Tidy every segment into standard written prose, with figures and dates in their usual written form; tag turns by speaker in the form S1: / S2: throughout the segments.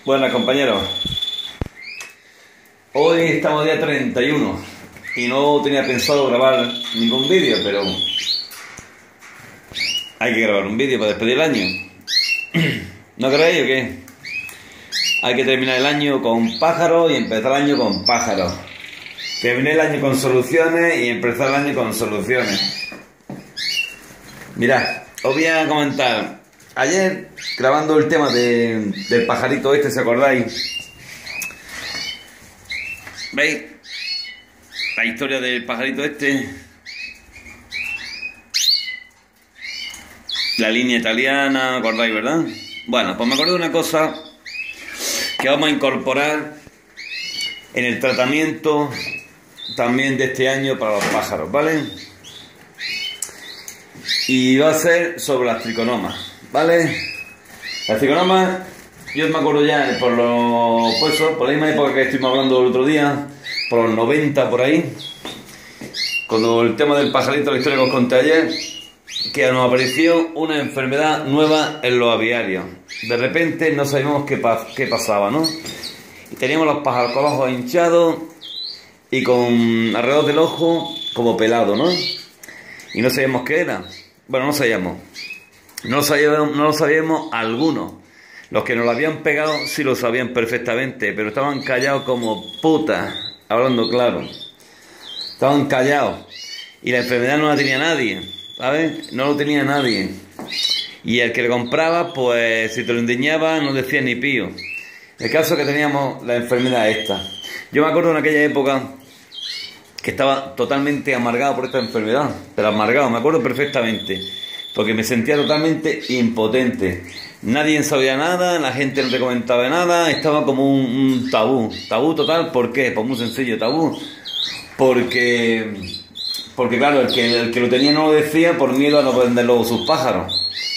S1: Buenas compañeros, hoy estamos día 31 y no tenía pensado grabar ningún vídeo, pero hay que grabar un vídeo para despedir el año. ¿No creéis o qué? Hay que terminar el año con pájaros y empezar el año con pájaros. Terminé el año con soluciones y empezar el año con soluciones. Mirad, os voy a comentar. Ayer, grabando el tema del pajarito este, ¿se acordáis? ¿Veis? La historia del pajarito este. La línea italiana, ¿acordáis, verdad? Bueno, pues me acordé de una cosa que vamos a incorporar en el tratamiento también de este año para los pájaros, ¿vale? Y va a ser sobre las triconomas, ¿vale? Las triconomas, yo me acuerdo ya por la misma época que estuvimos hablando el otro día, por los 90 por ahí, cuando el tema del pajarito, la historia que os conté ayer, que nos apareció una enfermedad nueva en los aviarios. De repente no sabíamos qué pasaba, ¿no? Y teníamos los pájaros con los ojos hinchados y con alrededor del ojo como pelado, ¿no? Y no sabíamos qué era. Bueno, no sabíamos. No lo sabíamos algunos. Los que nos lo habían pegado sí lo sabían perfectamente, pero estaban callados como putas, hablando claro. Estaban callados. Y la enfermedad no la tenía nadie, ¿sabes? No lo tenía nadie. Y el que le compraba, pues si te lo endiñaba, no decía ni pío. El caso es que teníamos la enfermedad esta. Yo me acuerdo en aquella época que estaba totalmente amargado por esta enfermedad. Pero amargado, me acuerdo perfectamente. Porque me sentía totalmente impotente. Nadie sabía nada, la gente no te comentaba nada, estaba como un tabú. Tabú total, ¿por qué? Pues muy sencillo, tabú. Porque claro, el que lo tenía no lo decía por miedo a no vender luego sus pájaros.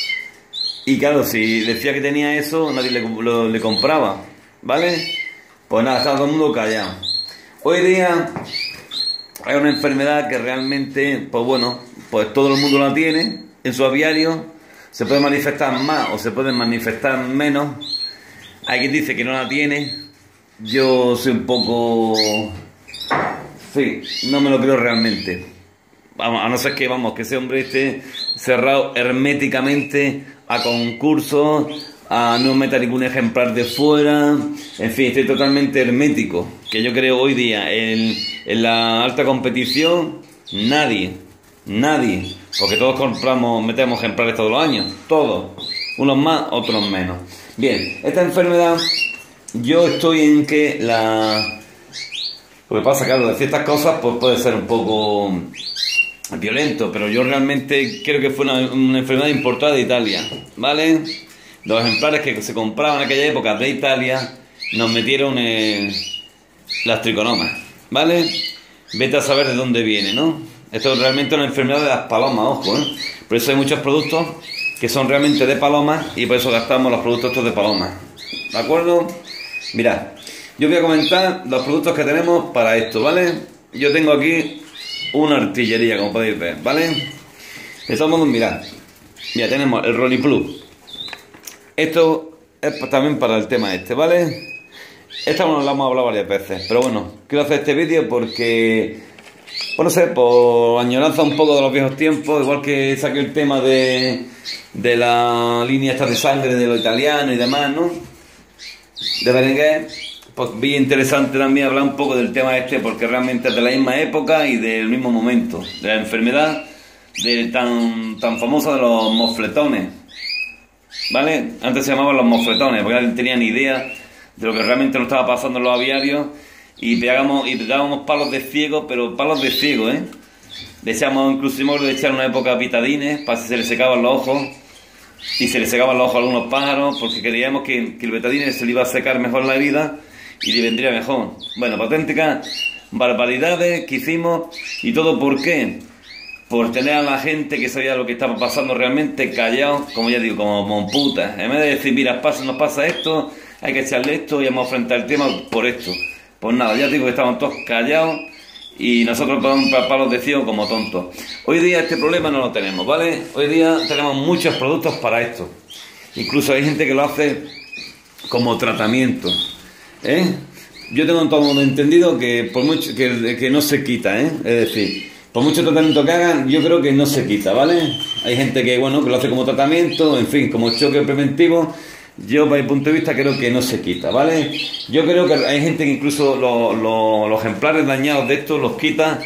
S1: Y claro, si decía que tenía eso, nadie le compraba, ¿vale? Pues nada, estaba todo el mundo callado. Hoy día hay una enfermedad que realmente, pues bueno, pues todo el mundo la tiene en su aviario. Se puede manifestar más o se puede manifestar menos. Hay quien dice que no la tiene. Yo soy un poco... Sí, no me lo creo realmente. Vamos, a no ser que, que ese hombre esté cerrado herméticamente a concursos, a no meter ningún ejemplar de fuera. En fin, estoy totalmente hermético. Que yo creo hoy día en la alta competición, nadie. Porque todos metemos ejemplares todos los años. Todos. Unos más, otros menos. Bien, esta enfermedad, yo estoy en que Lo que pasa, claro, de ciertas cosas pues puede ser un poco violento, pero yo realmente creo que fue una enfermedad importada de Italia, ¿vale? Los ejemplares que se compraban en aquella época de Italia nos metieron las triconomas, ¿vale? Vete a saber de dónde viene, ¿no? Esto es realmente una enfermedad de las palomas, ojo, ¿eh? Por eso hay muchos productos que son realmente de palomas y por eso gastamos los productos estos de palomas, ¿de acuerdo? Mirad, yo voy a comentar los productos que tenemos para esto, ¿vale? Yo tengo aquí una artillería, como podéis ver, ¿vale? De todos modos, mirad, tenemos el Rolliplus. Esto es también para el tema este, ¿vale? Esta lo hemos hablado varias veces, pero bueno, quiero hacer este vídeo porque... Bueno, no sé, por añoranza un poco de los viejos tiempos, igual que saqué el tema de la línea esta de sangre de lo italiano y demás, ¿no? De Berenguer, pues vi interesante también hablar un poco del tema este, porque realmente es de la misma época y del mismo momento, de la enfermedad tan famosa de los mofletones, ¿vale? Antes se llamaban los mofletones, porque nadie tenía ni idea de lo que realmente nos estaba pasando en los aviarios. Y pegábamos palos de ciego, pero palos de ciego, ¿eh? Le echamos, incluso de echar una época pitadines para que se le secaban los ojos. Y se le secaban los ojos a algunos pájaros porque creíamos que el betadine se le iba a secar mejor la herida y le vendría mejor. Bueno, auténticas barbaridades que hicimos. ¿Y todo por qué? Por tener a la gente que sabía lo que estaba pasando realmente callado, como ya digo, como putas. En vez de decir, mira, nos pasa esto, hay que echarle esto y vamos a enfrentar el tema por esto. Pues nada, ya digo que estaban todos callados y nosotros vamos para palos de ciego como tontos. Hoy día este problema no lo tenemos, ¿vale? Hoy día tenemos muchos productos para esto. Incluso hay gente que lo hace como tratamiento, ¿eh? Yo tengo todo entendido que por mucho que no se quita, ¿eh? Es decir, por mucho tratamiento que hagan, yo creo que no se quita, ¿vale? Hay gente que, bueno, que lo hace como tratamiento, en fin, como choque preventivo. Yo, para mi punto de vista, creo que no se quita, ¿vale? Yo creo que hay gente que incluso los ejemplares dañados de estos los quita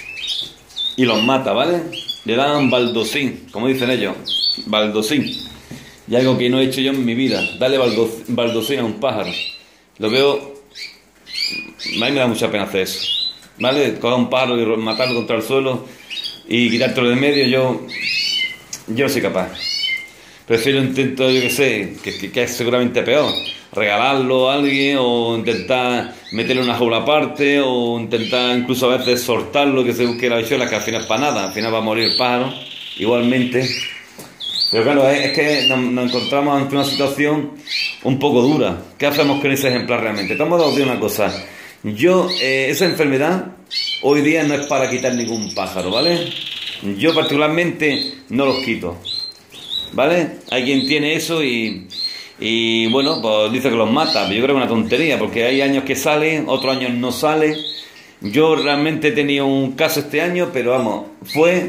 S1: y los mata, ¿vale? Le dan baldosín, como dicen ellos, baldosín. Y algo que no he hecho yo en mi vida, darle baldosín a un pájaro. Lo veo, a mí me da mucha pena hacer eso, ¿vale? Coger un pájaro y matarlo contra el suelo y quitártelo de medio, yo no soy capaz. Prefiero intento, yo que sé, que es seguramente peor, regalarlo a alguien o intentar meterle una jaula aparte o intentar incluso a veces soltarlo, que se busque la bichuela, que al final es para nada, al final va a morir el pájaro, igualmente. Pero claro, es que nos encontramos ante una situación un poco dura. ¿Qué hacemos con ese ejemplar realmente? Estamos dando una cosa. Esa enfermedad hoy día no es para quitar ningún pájaro, ¿vale? Yo particularmente no los quito, ¿vale? Hay quien tiene eso y bueno, pues dice que los mata, pero yo creo que es una tontería, porque hay años que sale, otros años no sale. Yo realmente he tenido un caso este año, pero vamos, fue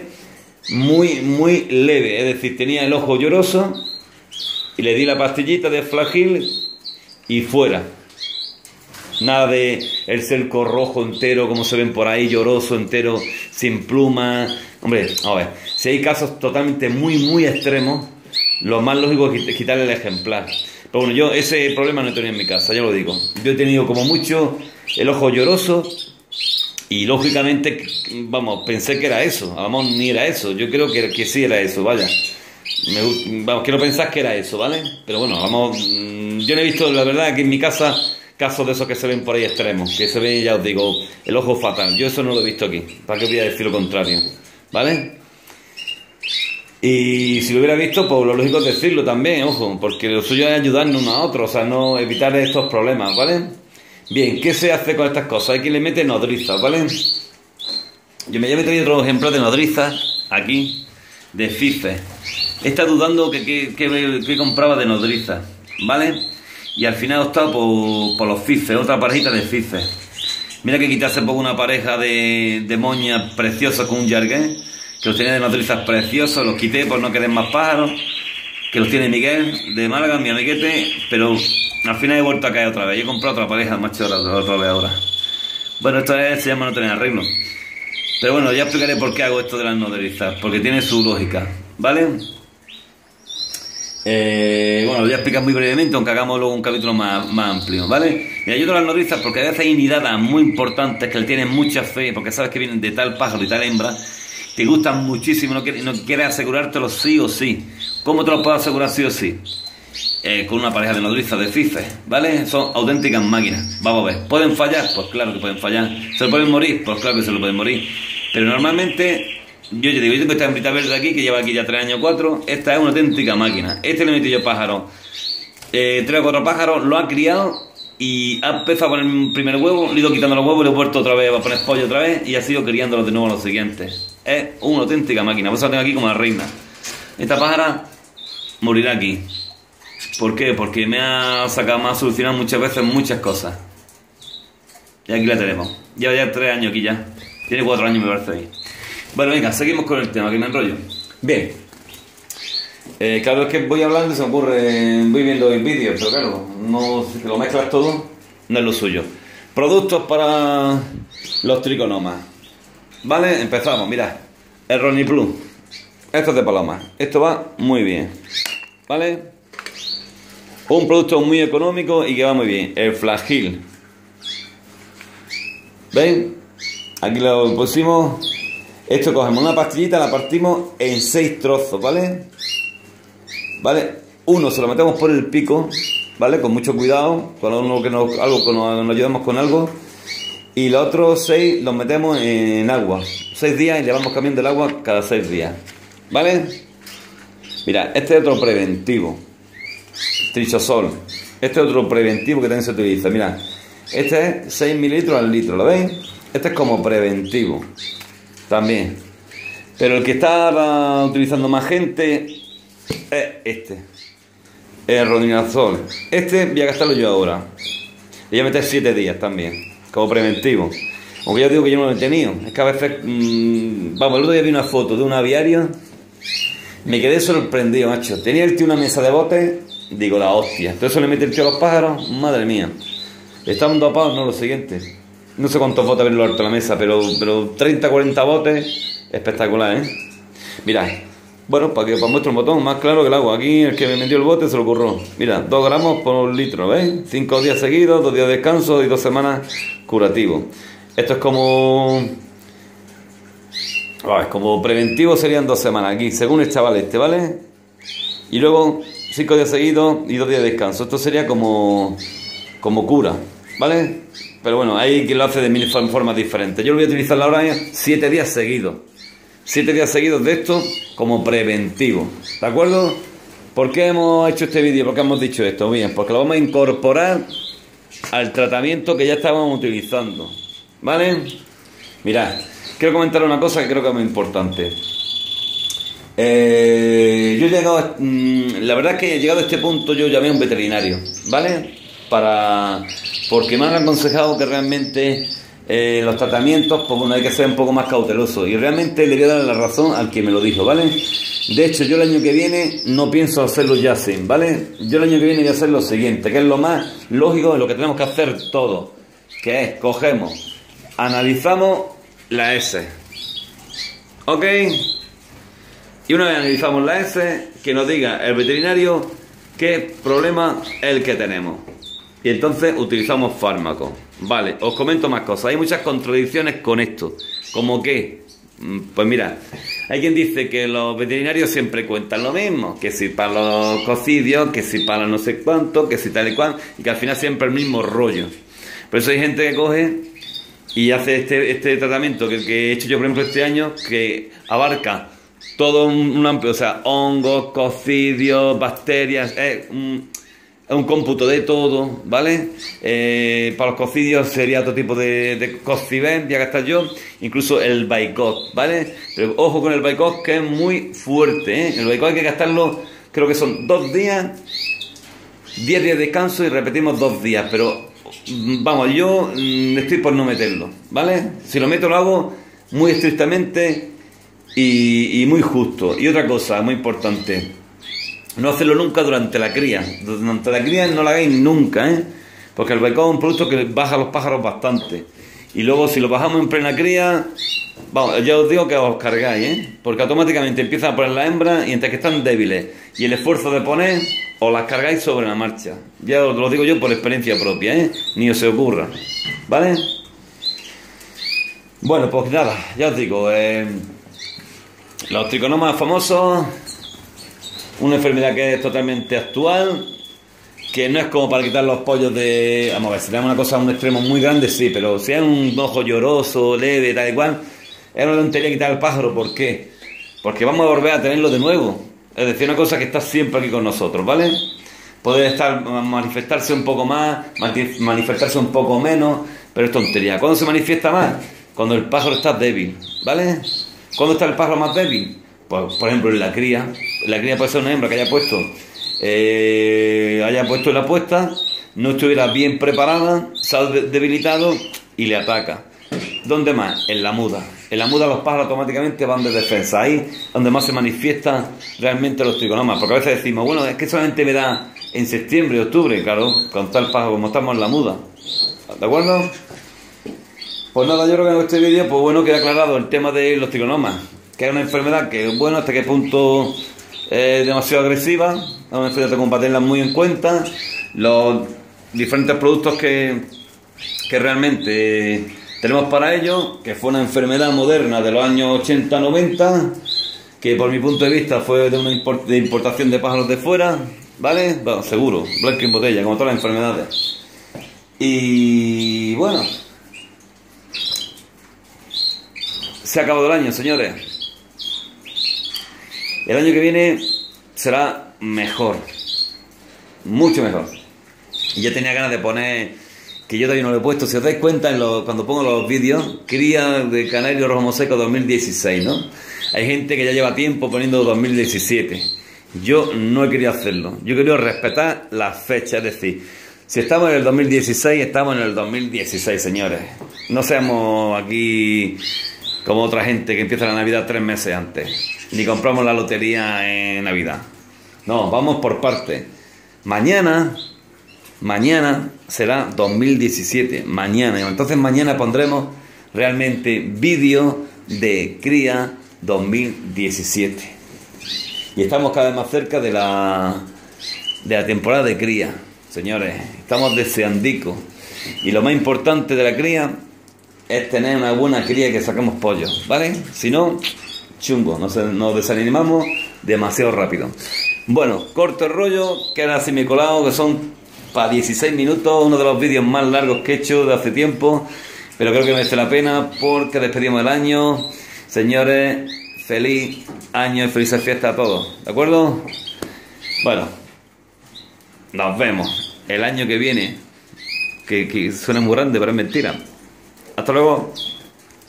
S1: muy leve, es decir, tenía el ojo lloroso y le di la pastillita de Flagil y fuera. Nada de el cerco rojo entero, como se ven por ahí, lloroso entero, sin plumas. Hombre, a ver, si hay casos totalmente muy extremos, lo más lógico es quitarle el ejemplar. Pero bueno, yo ese problema no he tenido en mi casa, ya lo digo. Yo he tenido como mucho el ojo lloroso y lógicamente, vamos, pensé que era eso. A lo mejor ni era eso, yo creo que sí era eso, vaya. Vamos, quiero pensar que era eso, ¿vale? Pero bueno, vamos, yo no he visto, la verdad, que en mi casa casos de esos que se ven por ahí extremos, que se ve, ya os digo, el ojo fatal. Yo eso no lo he visto aquí, para que voy a decir lo contrario, ¿vale? Y si lo hubiera visto, pues lo lógico es decirlo también, ojo, porque lo suyo es ayudarnos uno a otro, o sea, no evitar estos problemas, ¿vale? Bien, ¿qué se hace con estas cosas? Hay quien le mete nodrizas, ¿vale? Yo me he traído otro ejemplo de nodrizas, aquí, de FIFE. He estado dudando que compraba de nodrizas, ¿vale? Y al final he optado por los FIFE, otra parejita de FIFE. Mira que quité hace poco una pareja de moñas preciosas con un yargué, que los tenía de nodrizas preciosos, los quité por no querer más pájaros, que los tiene Miguel de Málaga, mi amiguete, pero al final he vuelto a caer otra vez. Yo he comprado otra pareja, macho, otra vez ahora. Bueno, esto se llama no tener arreglo. Pero bueno, ya explicaré por qué hago esto de las nodrizas, porque tiene su lógica, ¿vale? Bueno, lo voy a explicar muy brevemente, aunque hagamos luego un capítulo más amplio, ¿vale? Mira, yo doy las nodrizas porque a veces hay nidadas muy importantes que le tienen mucha fe, porque sabes que vienen de tal pájaro y tal hembra, te gustan muchísimo, no quieres asegurártelo sí o sí. ¿Cómo te lo puedo asegurar sí o sí? Con una pareja de nodrizas de FIFE, ¿vale? Son auténticas máquinas. Vamos a ver, ¿pueden fallar? Pues claro que pueden fallar. ¿Se lo pueden morir? Pues claro que se lo pueden morir. Pero normalmente, yo te digo, yo tengo esta hembrita verde aquí, que lleva aquí ya 3 años o 4, esta es una auténtica máquina. Este le metí yo pájaros, 3 o 4 pájaros, lo ha criado y ha empezado a poner un primer huevo, le he ido quitando los huevos, le he vuelto otra vez a poner pollo otra vez y ha sido criándolos de nuevo a los siguientes. Es una auténtica máquina, por eso la tengo aquí como la reina. Esta pájara morirá aquí. ¿Por qué? Porque me ha solucionado muchas veces muchas cosas. Y aquí la tenemos. Lleva ya 3 años aquí ya. Tiene 4 años me parece ahí. Bueno, venga, seguimos con el tema, que me enrollo. Bien. Cada vez que voy hablando se me ocurre, voy viendo el vídeo, pero claro, no, si lo mezclas todo, no es lo suyo. Productos para los triconomas. ¿Vale? Empezamos, mirad. El Ronnie Plus. Esto es de paloma. Esto va muy bien. ¿Vale? Un producto muy económico y que va muy bien. El Flagil. ¿Ven? Aquí lo pusimos. Esto cogemos una pastillita, la partimos en 6 trozos, ¿vale? ¿Vale? Uno se lo metemos por el pico, ¿vale? Con mucho cuidado, con uno que nos ayudamos con algo. Y los otros 6 los metemos en agua. 6 días y le vamos cambiando el agua cada 6 días. ¿Vale? Mira, este es otro preventivo. Trichosol. Este es otro preventivo que también se utiliza. Mira, este es 6 mililitros al litro, ¿lo veis? Este es como preventivo. También. Pero el que está utilizando más gente es este. el rodinazol. Este voy a gastarlo yo ahora. Voy a meter 7 días también, como preventivo. Aunque ya digo que yo no lo he tenido. Es que a veces, vamos, el otro día vi una foto de un aviario. Me quedé sorprendido, macho. Tenía el tío una mesa de botes. Digo, la hostia. Entonces eso le mete el tío a los pájaros. Madre mía. Estaban dopados, no lo siguiente. No sé cuántos botes ven lo alto de la mesa, pero 30, 40 botes. Espectacular, ¿eh? Mirad. Bueno, para que muestre un botón más claro que el agua. Aquí el que me metió el bote se lo curró. Mira, 2 gramos por litro, ¿veis? 5 días seguidos, 2 días de descanso y 2 semanas curativo. Esto es como... es como preventivo, serían 2 semanas aquí, según el chaval este, ¿vale? Y luego 5 días seguidos y 2 días de descanso. Esto sería como cura, ¿vale? Pero bueno, hay quien lo hace de mil formas diferentes. Yo lo voy a utilizar ahora 7 días seguidos. 7 días seguidos de esto como preventivo, ¿de acuerdo? ¿Por qué hemos hecho este vídeo? ¿Por qué hemos dicho esto? Bien, porque lo vamos a incorporar al tratamiento que ya estábamos utilizando, ¿vale? Mirad, quiero comentar una cosa que creo que es muy importante. Yo he llegado, la verdad es que he llegado a este punto, yo llamé a un veterinario, ¿vale? Porque me han aconsejado que realmente los tratamientos, pues bueno, hay que ser un poco más cauteloso. Y realmente le voy a dar la razón al que me lo dijo, ¿vale? De hecho, yo el año que viene no pienso hacerlo ya así, ¿vale? Yo el año que viene voy a hacer lo siguiente, que es lo más lógico de lo que tenemos que hacer todos, que es, cogemos, analizamos la S, ¿ok? Y una vez analizamos la S, que nos diga el veterinario qué problema es el que tenemos. Y entonces utilizamos fármacos. Vale, os comento más cosas. Hay muchas contradicciones con esto. ¿Cómo qué? Pues mira, hay quien dice que los veterinarios siempre cuentan lo mismo. Que si para los cocidios, que si para no sé cuánto, que si tal y cual. Y que al final siempre el mismo rollo. Por eso hay gente que coge y hace este tratamiento que he hecho yo, por ejemplo, este año, que abarca todo un amplio, o sea, hongos, cocidios, bacterias, un cómputo de todo, ¿vale? Para los cocidios sería otro tipo de cociben, ya que está yo, incluso el Baycot, ¿vale? Pero ojo con el Baycot, que es muy fuerte, ¿eh? El Baycot hay que gastarlo, creo que son 2 días, 10 días de descanso y repetimos 2 días, pero vamos, yo estoy por no meterlo, ¿vale? Si lo meto lo hago muy estrictamente y muy justo. Y otra cosa muy importante, no hacerlo nunca durante la cría. Durante la cría no la hagáis nunca, ¿eh? Porque el Baycot es un producto que baja a los pájaros bastante. Y luego si lo bajamos en plena cría, vamos, ya os digo que os cargáis, ¿eh? Porque automáticamente empiezan a poner la hembra y entre que están débiles y el esfuerzo de poner, os las cargáis sobre la marcha. Ya os lo digo yo por experiencia propia, ¿eh? Ni os se ocurra, ¿vale? Bueno, pues nada, ya os digo, los triconomas famosos, una enfermedad que es totalmente actual, que no es como para quitar los pollos de... Vamos a ver, si tenemos una cosa a un extremo muy grande, sí, pero si es un ojo lloroso, leve, tal y cual, es una tontería quitar el pájaro. ¿Por qué? Porque vamos a volver a tenerlo de nuevo. Es decir, una cosa que está siempre aquí con nosotros, ¿vale? Puede manifestarse un poco más, manifestarse un poco menos, pero es tontería. ¿Cuándo se manifiesta más? Cuando el pájaro está débil, ¿vale? ¿Cuándo está el pájaro más débil? Pues, por ejemplo, en la cría. La cría puede ser una hembra que haya puesto la puesta, no estuviera bien preparada, se ha debilitado y le ataca. ¿Dónde más? En la muda. En la muda los pájaros automáticamente van de defensa. Ahí es donde más se manifiestan realmente los triconomas. Porque a veces decimos, bueno, es que solamente me da en septiembre, octubre, claro, con tal pájaro como estamos en la muda. ¿De acuerdo? Pues nada, yo creo que en este vídeo, pues bueno, queda aclarado el tema de los triconomas, que es una enfermedad que, bueno, hasta qué punto es demasiado agresiva, es una enfermedad que combatirla muy en cuenta, los diferentes productos que realmente tenemos para ello, que fue una enfermedad moderna de los años 80-90, que por mi punto de vista fue de importación de pájaros de fuera, ¿vale? Bueno, seguro, blanco en botella, como todas las enfermedades. Y bueno, se ha acabado el año, señores. El año que viene será mejor, mucho mejor. Y yo tenía ganas de poner, que yo todavía no lo he puesto, si os dais cuenta cuando pongo los vídeos, cría de canario rojo seco 2016, ¿no? Hay gente que ya lleva tiempo poniendo 2017. Yo no he querido hacerlo. Yo he querido respetar las fechas. Es decir, si estamos en el 2016, estamos en el 2016, señores. No seamos aquí como otra gente que empieza la Navidad 3 meses antes. Ni compramos la lotería en Navidad. No, vamos por partes. Mañana será 2017. Mañana. Entonces mañana pondremos realmente vídeo de cría 2017. Y estamos cada vez más cerca de la temporada de cría, señores. Estamos deseandico. Y lo más importante de la cría es tener una buena cría que saquemos pollos, ¿vale? Si no, chungo, nos desanimamos demasiado rápido. Bueno, corto el rollo, queda así mi colado, que son para 16 minutos, uno de los vídeos más largos que he hecho de hace tiempo, pero creo que merece la pena porque despedimos el año. Señores, feliz año y felices fiestas a todos, ¿de acuerdo? Bueno, nos vemos el año que viene, que suena muy grande, pero es mentira. Hasta luego.